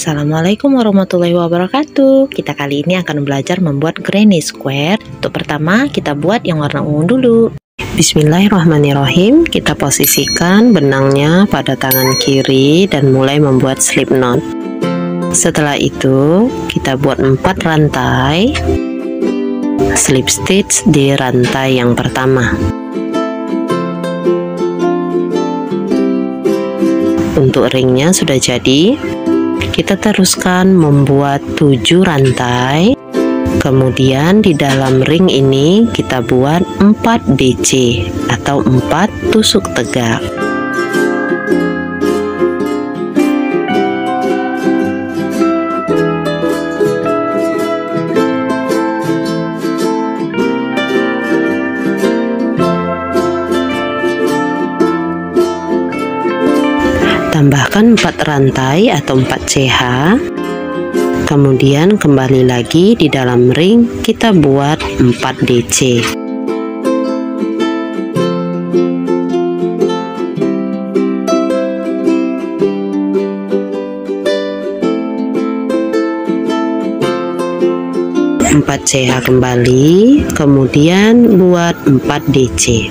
Assalamualaikum warahmatullahi wabarakatuh. Kita kali ini akan belajar membuat granny square. Untuk pertama kita buat yang warna ungu dulu. Bismillahirrahmanirrahim. Kita posisikan benangnya pada tangan kiri dan mulai membuat slip knot. Setelah itu kita buat 4 rantai slip stitch di rantai yang pertama. Untuk ringnya sudah jadi. Kita teruskan membuat 7 rantai. Kemudian di dalam ring ini kita buat 4 DC atau 4 tusuk tegak. Tambahkan 4 rantai atau 4 CH. Kemudian kembali lagi di dalam ring kita buat 4 DC. Empat CH kembali, kemudian buat 4 DC.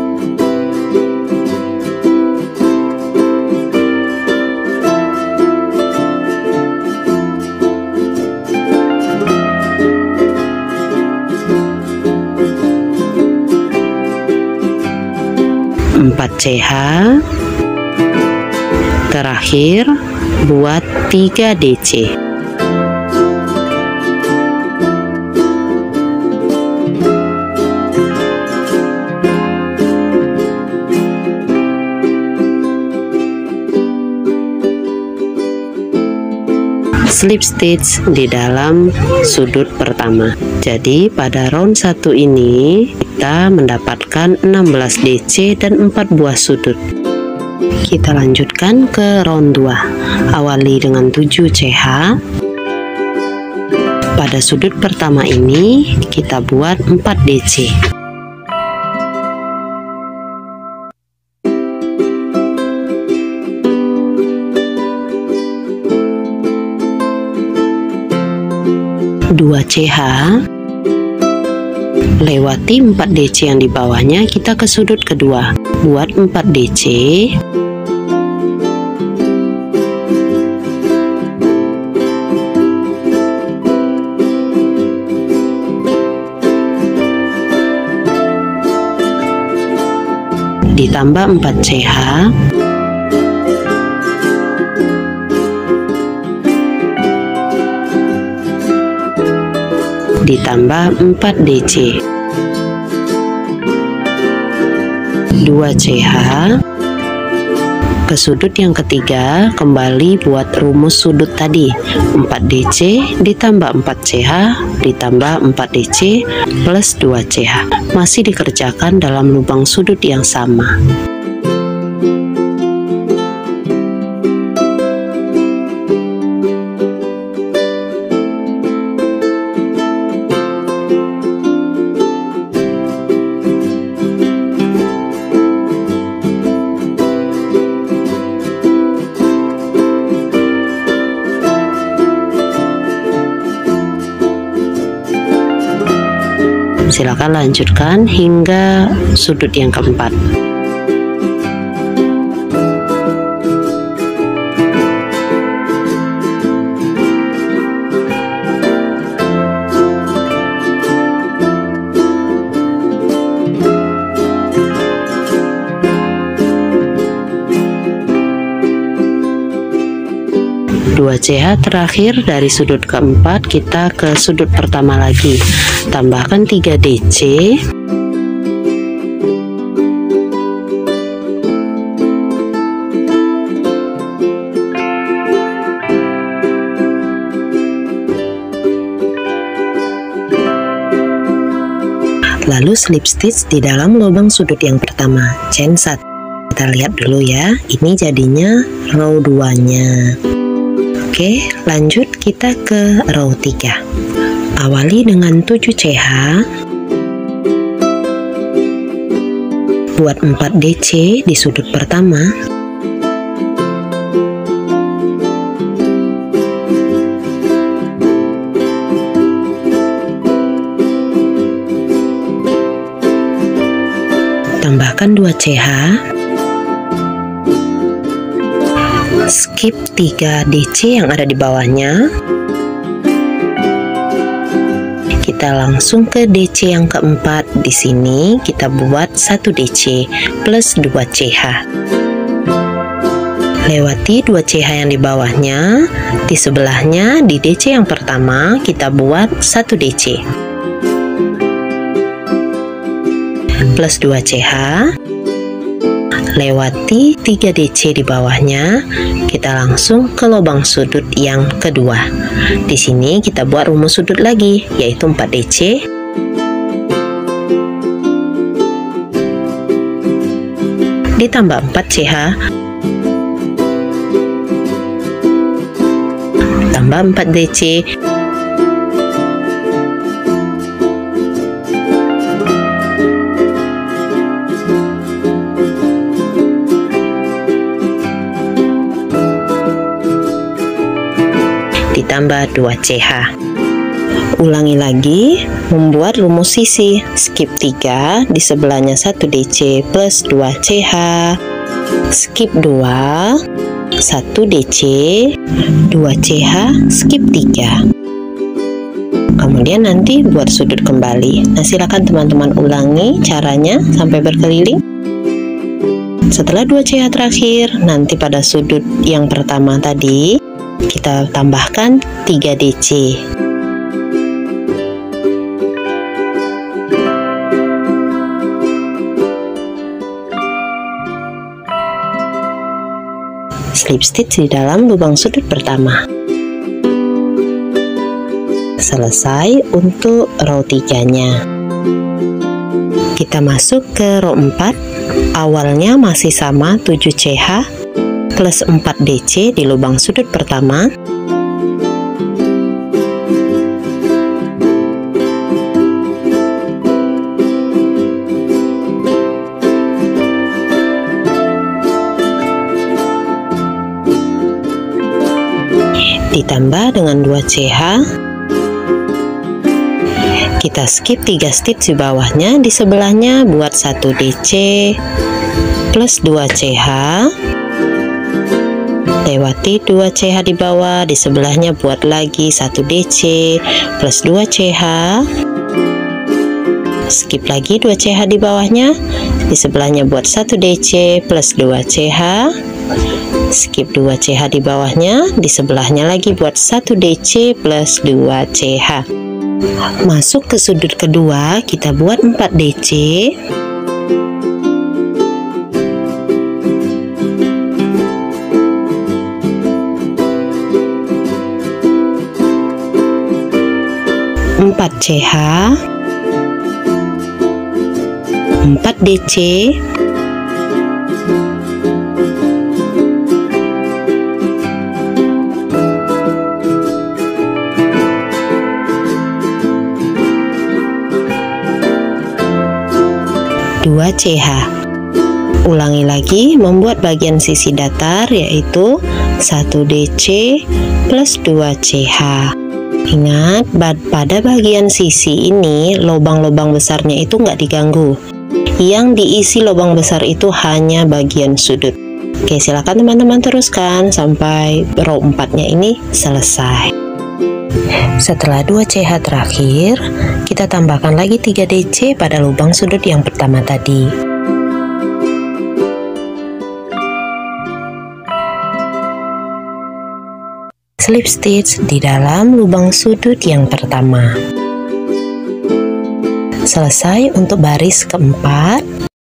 Empat CH, terakhir buat 3 DC. Slip stitch di dalam sudut pertama. Jadi pada round 1 ini kita mendapatkan 16 DC dan 4 buah sudut. Kita lanjutkan ke round 2. Awali dengan 7 CH. Pada sudut pertama ini kita buat 4 DC. Dua CH, lewati 4 DC yang di bawahnya, kita ke sudut kedua, buat 4 DC. Ditambah 4 CH. Ditambah 4 DC, 2 CH. Ke sudut yang ketiga kembali buat rumus sudut tadi, 4 DC ditambah 4 CH ditambah 4 DC plus 2 CH. Masih dikerjakan dalam lubang sudut yang sama. Silakan lanjutkan hingga sudut yang keempat. Dua CH terakhir dari sudut keempat, kita ke sudut pertama lagi, tambahkan 3 DC. Lalu slip stitch di dalam lubang sudut yang pertama, chain 1. Kita lihat dulu ya, ini jadinya row 2-nya. Oke, lanjut kita ke row 3. Awali dengan 7 CH. Buat 4 DC di sudut pertama. tambahkan 2 CH, skip 3 DC yang ada di bawahnya. Kita langsung ke DC yang keempat. Di sini kita buat 1 DC plus 2 CH. Lewati 2 CH yang di bawahnya. Di sebelahnya di DC yang pertama kita buat 1 DC plus 2 CH. Lewati 3 DC di bawahnya, kita langsung ke lubang sudut yang kedua. Di sini kita buat rumus sudut lagi, yaitu 4 DC ditambah 4 CH tambah 4 DC ditambah 2 CH. Ulangi lagi, membuat rumus sisi. Skip 3, di sebelahnya 1 DC plus 2 CH. Skip 2, 1 DC, 2 CH, skip 3. Kemudian nanti buat sudut kembali. Nah, silakan teman-teman ulangi caranya sampai berkeliling. Setelah 2 CH terakhir, nanti pada sudut yang pertama tadi kita tambahkan 3 DC. Slip stitch di dalam lubang sudut pertama. Selesai untuk row 3-nya. Kita masuk ke row 4. Awalnya masih sama 7 CH plus 4 DC di lubang sudut pertama. Ditambah dengan 2 CH. Kita skip 3 stitch di bawahnya. Di sebelahnya buat 1 DC plus 2 CH. Lewati 2 CH di bawah, di sebelahnya buat lagi 1 DC plus 2 CH. Skip lagi 2 CH di bawahnya, di sebelahnya buat 1 DC plus 2 CH. Skip 2 CH di bawahnya, di sebelahnya lagi buat 1 DC plus 2 CH. Masuk ke sudut kedua, kita buat 4 DC. Empat CH, 4 DC, 2 CH. Ulangi lagi membuat bagian sisi datar, yaitu 1 DC plus 2 CH. Ingat, pada bagian sisi ini lubang-lubang besarnya itu nggak diganggu. Yang diisi lubang besar itu hanya bagian sudut. Oke, silakan teman-teman teruskan sampai row 4-nya ini selesai. Setelah 2 CH terakhir, kita tambahkan lagi 3 DC pada lubang sudut yang pertama tadi. Slip stitch di dalam lubang sudut yang pertama. Selesai untuk baris keempat.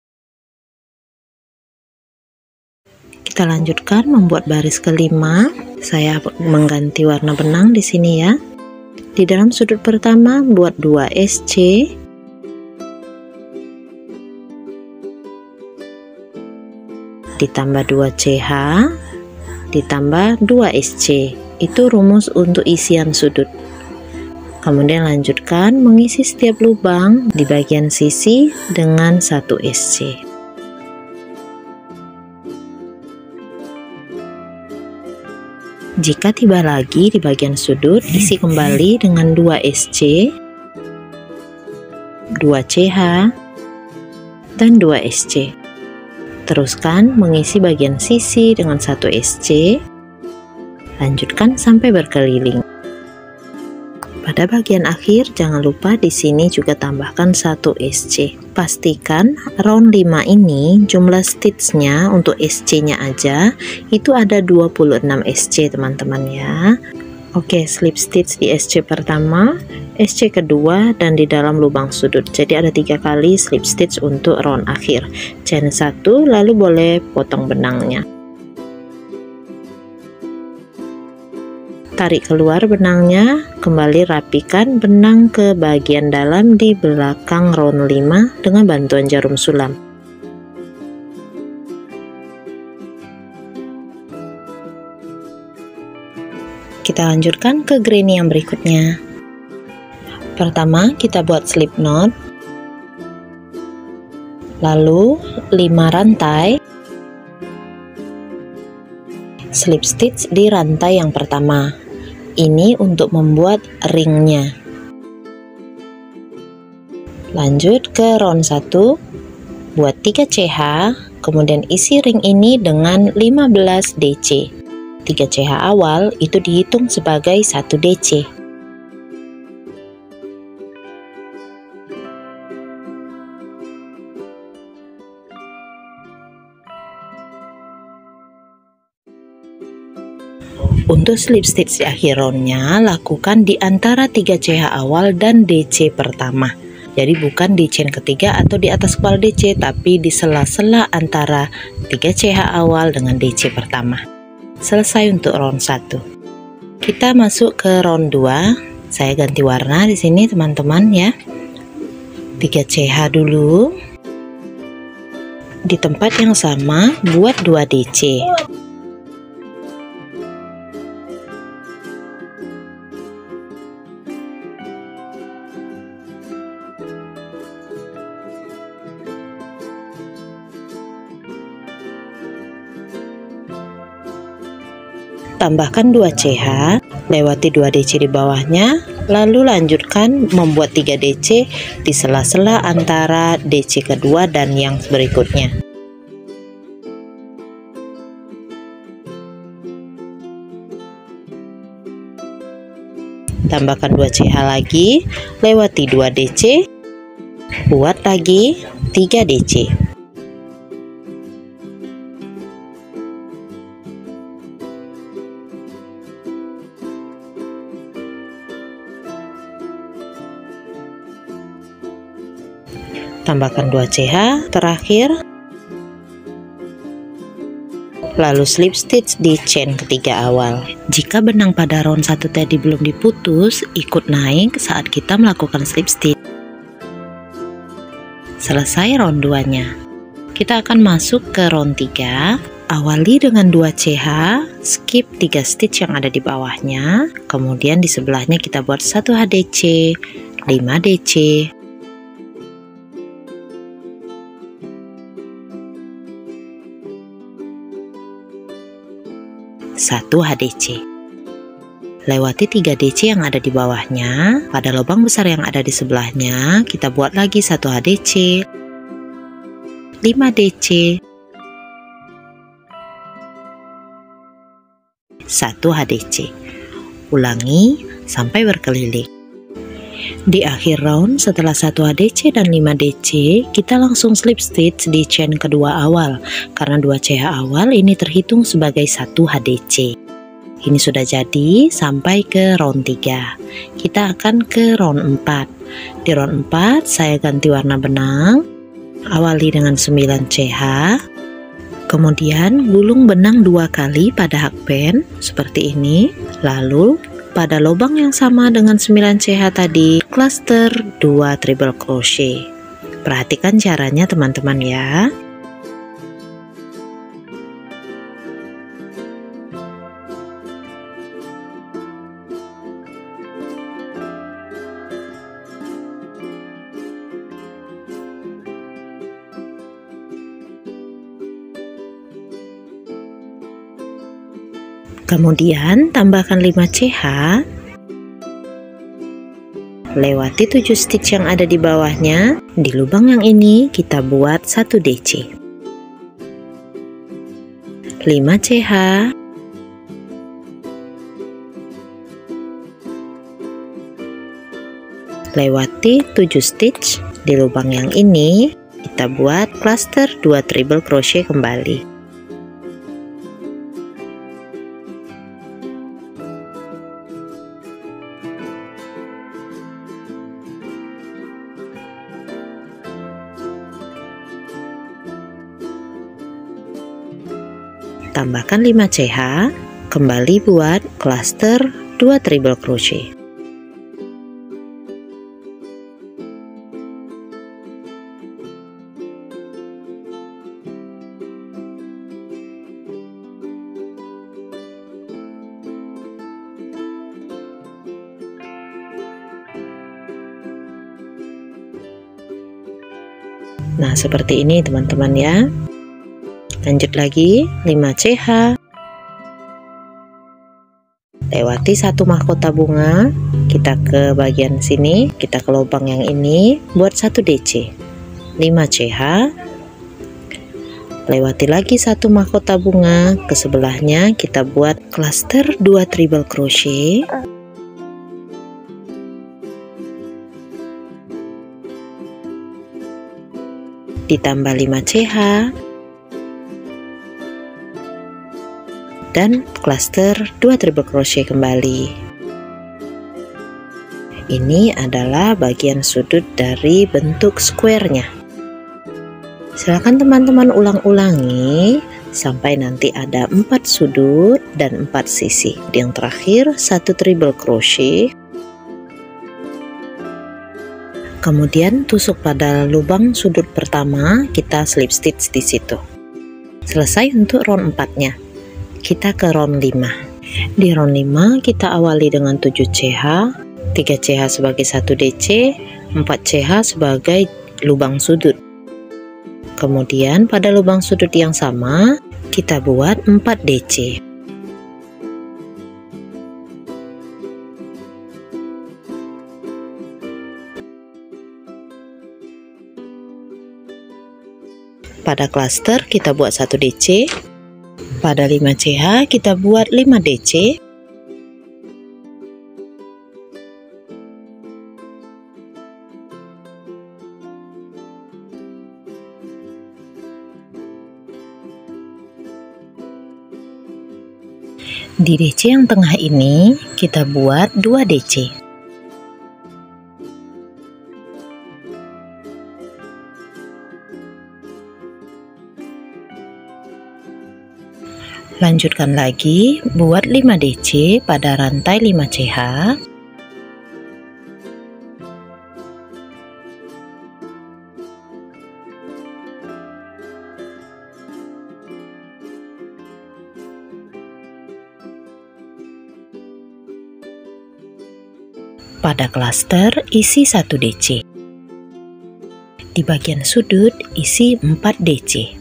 Kita lanjutkan membuat baris kelima. Saya mengganti warna benang di sini ya. Di dalam sudut pertama buat 2 SC. Ditambah 2 CH, ditambah 2 SC. Itu rumus untuk isian sudut. Kemudian lanjutkan mengisi setiap lubang di bagian sisi dengan 1 SC. Jika tiba lagi di bagian sudut, isi kembali dengan 2 SC, 2 CH, dan 2 SC. Teruskan mengisi bagian sisi dengan 1 SC. Lanjutkan sampai berkeliling. Pada bagian akhir jangan lupa di sini juga tambahkan 1 SC. Pastikan round 5 ini jumlah stitchnya untuk SC-nya aja itu ada 26 SC teman-teman ya. Oke, slip stitch di SC pertama, SC kedua, dan di dalam lubang sudut. Jadi ada 3 kali slip stitch untuk round akhir. Chain 1, lalu boleh potong benangnya. Tarik keluar benangnya, kembali rapikan benang ke bagian dalam di belakang round 5 dengan bantuan jarum sulam. Kita lanjutkan ke granny yang berikutnya. Pertama kita buat slip knot, lalu 5 rantai slip stitch di rantai yang pertama. Ini untuk membuat ringnya. Lanjut ke round 1, buat 3 CH, kemudian isi ring ini dengan 15 DC. 3 CH awal itu dihitung sebagai 1 DC. Untuk slip stitch di akhir roundnya, lakukan di antara 3 CH awal dan DC pertama. Jadi bukan di chain ketiga atau di atas kepala DC, tapi di sela-sela antara 3 CH awal dengan DC pertama. Selesai untuk round 1. Kita masuk ke round 2. Saya ganti warna di sini teman-teman ya. 3 CH dulu. Di tempat yang sama buat 2 DC. Tambahkan 2 CH, lewati 2 DC di bawahnya, lalu lanjutkan membuat 3 DC di sela-sela antara DC kedua dan yang berikutnya. Tambahkan 2 CH lagi, lewati 2 DC, buat lagi 3 DC. Tambahkan 2 CH terakhir, lalu slip stitch di chain ketiga awal. Jika benang pada round 1 tadi belum diputus, ikut naik saat kita melakukan slip stitch. Selesai round 2 nya, kita akan masuk ke round 3. Awali dengan 2 CH, skip 3 stitch yang ada di bawahnya, kemudian di sebelahnya kita buat 1 HDC, 5 DC, 1 HDC. Lewati 3 DC yang ada di bawahnya, pada lubang besar yang ada di sebelahnya kita buat lagi 1 HDC, 5 DC, 1 HDC. Ulangi sampai berkeliling. Di akhir round setelah 1 HDC dan 5 DC, kita langsung slip stitch di chain kedua awal karena 2 CH awal ini terhitung sebagai 1 HDC. Ini sudah jadi sampai ke round 3. Kita akan ke round 4. Di round 4 saya ganti warna benang. Awali dengan 9 CH. Kemudian gulung benang 2 kali pada hakpen seperti ini. Lalu pada lubang yang sama dengan 9 CH tadi, cluster 2 triple crochet. Perhatikan caranya teman-teman ya. Kemudian tambahkan 5 CH, Lewati 7 stitch yang ada di bawahnya. Di lubang yang ini kita buat 1 DC. 5 CH. Lewati 7 stitch. Di lubang yang ini kita buat cluster 2 treble crochet kembali. Tambahkan 5 CH, kembali buat cluster 2 treble crochet. Nah, seperti ini teman-teman ya. Lanjut lagi, 5 CH. Lewati 1 mahkota bunga, kita ke bagian sini, kita ke lubang yang ini, buat 1 DC. 5 CH. Lewati lagi 1 mahkota bunga, ke sebelahnya kita buat cluster 2 treble crochet. Ditambah 5 CH. Dan cluster 2 treble crochet kembali. Ini adalah bagian sudut dari bentuk square-nya. Silakan teman-teman ulang-ulangi sampai nanti ada 4 sudut dan 4 sisi. Yang terakhir 1 treble crochet. Kemudian tusuk pada lubang sudut pertama, kita slip stitch di situ. Selesai untuk round 4-nya. Kita ke round 5. Di round 5 kita awali dengan 7 CH, 3 CH sebagai 1 DC, 4 CH sebagai lubang sudut. Kemudian pada lubang sudut yang sama kita buat 4 DC. Pada cluster kita buat 1 DC. Pada 5 CH kita buat 5 DC. Di DC yang tengah ini kita buat 2 DC. Lanjutkan lagi, buat 5 DC pada rantai 5 CH. Pada cluster isi 1 DC. Di bagian sudut isi 4 DC.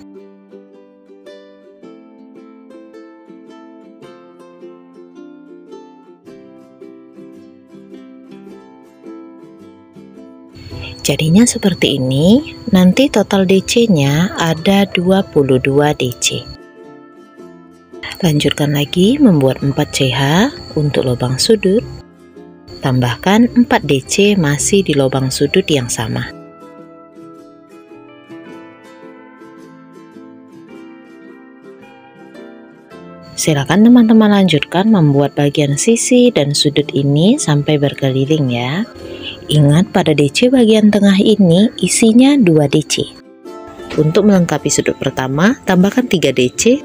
Jadinya seperti ini. Nanti total DC-nya ada 22 DC. Lanjutkan lagi membuat 4 CH untuk lubang sudut. Tambahkan 4 DC masih di lubang sudut yang sama. Silakan teman-teman lanjutkan membuat bagian sisi dan sudut ini sampai berkeliling ya. Ingat pada DC bagian tengah ini isinya 2 DC. Untuk melengkapi sudut pertama, tambahkan 3 DC.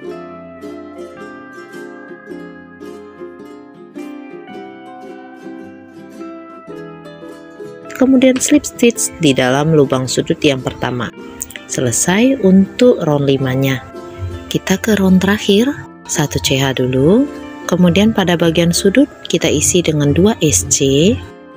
Kemudian slip stitch di dalam lubang sudut yang pertama. Selesai untuk round 5-nya. Kita ke round terakhir, 1 CH dulu. Kemudian pada bagian sudut kita isi dengan 2 SC,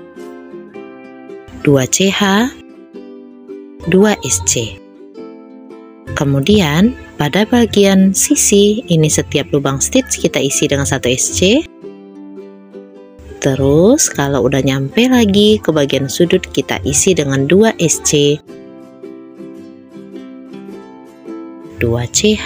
2 CH, 2 SC. Kemudian pada bagian sisi ini setiap lubang stitch kita isi dengan 1 SC, Terus kalau udah nyampe lagi ke bagian sudut, kita isi dengan 2 SC, 2 CH,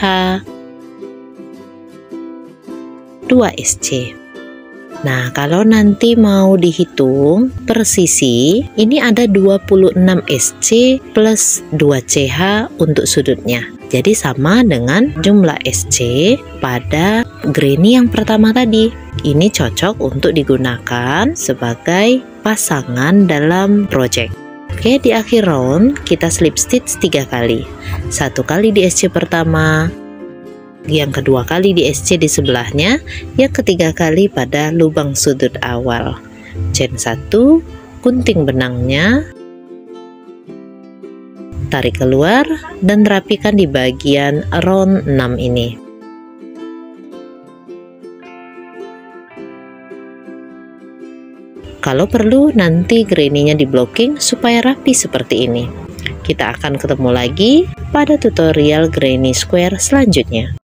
2 SC. Nah, kalau nanti mau dihitung per sisi, ini ada 26 SC plus 2 CH untuk sudutnya. Jadi sama dengan jumlah SC pada granny yang pertama tadi. Ini cocok untuk digunakan sebagai pasangan dalam project. Oke, di akhir round kita slip stitch 3 kali. 1 kali di SC pertama, yang kedua kali di SC di sebelahnya, yang ketiga kali pada lubang sudut awal. Chain 1, gunting benangnya, tarik keluar dan rapikan di bagian round 6 ini. Kalau perlu nanti granny-nya di blocking supaya rapi seperti ini. Kita akan ketemu lagi pada tutorial granny square selanjutnya.